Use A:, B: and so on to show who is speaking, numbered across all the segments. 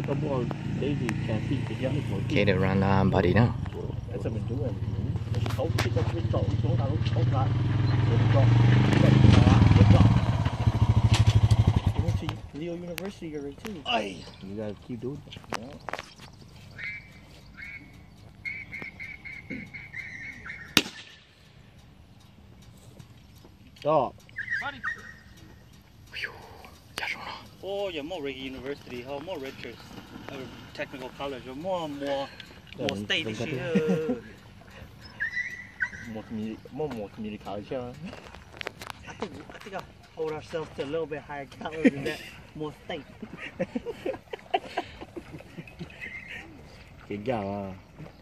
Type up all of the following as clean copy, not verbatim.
A: Okay, they run body now.
B: Leo University area too.
C: Aye, you gotta keep doing it. Yeah. Đó.
B: Oh, yeah, more university, how more richer, technical college, or more state here.
C: More community college, huh?
B: I think I hold ourselves to a little bit higher caliber than that, more state.
C: Chính chào à.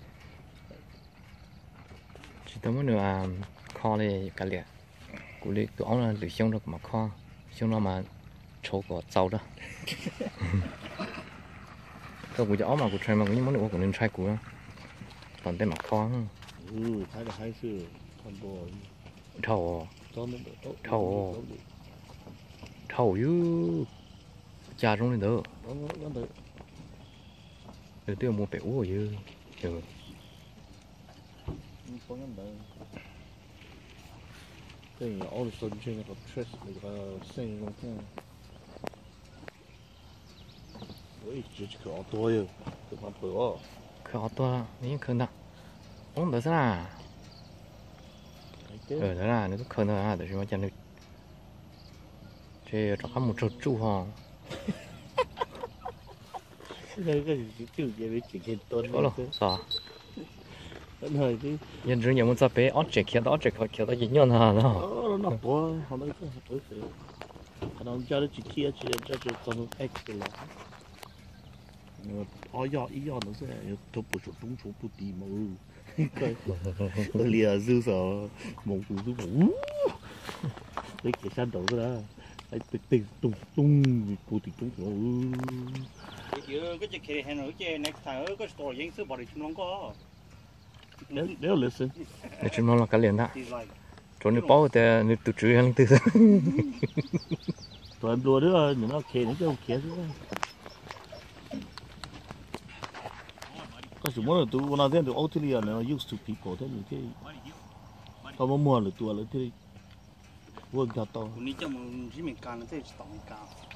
A: Chỉ tao muốn là kho này cả liệt, cú liệt tụi ông là lựa xong được mà kho, xong nó mà chỗ có giàu đó. Tôi cũng cho ông mà cũng try mà cũng như món đồ cũng nên try cú đó, toàn tên mà kho.
C: Thái là hai sự toàn bộ.
A: Thầu chứ cha trong này đó. Được tiêu mua bể uống rồi chứ.
C: Cái all the sudden change of stress like saying like that. Ôi, chỉ có tôi rồi, tôi mà bữa.
A: Khó to, những khờ nặng. Ông đó sao? Đó là nó khờ nữa à, để cho nó chân được. Chứ cho một chút chú hò.
C: Cái chữ gì đấy chỉ hiện tuần.
A: Có đâu, sao?
C: Hơi chứ.
A: Nhân dân muốn tập bé, ớt trẻ kia đó gì nhon hả nó?
C: Nó bỏ, họ nói cái tối phải. Họ cho nó chỉ kia chỉ cho con x là. Ý nó sẽ tôi bổ sung trung số bút đi mà. Cái lìa dư sở một cú dư bổ. Đấy cái san đầu đó. Đấy tình tung cú tình tung.
B: Cái chỉ khi hẹn ở trên next time cái store những thứ bảo để chúng nó có.
C: Nếu listen.
A: Để chúng nó là cái liền đó. Chỗ này bao thì nó tự chửi hay tự.
C: Tụi em đùa nữa, nhưng nó kề nó chứ không kề chứ. Cái số là tụi nó đến từ Australia nó used to people thế như thế. Tao muốn mua là tụi nó thế. Quân cả tao.
B: Ní cho mình chỉ mình càng thế tổng càng.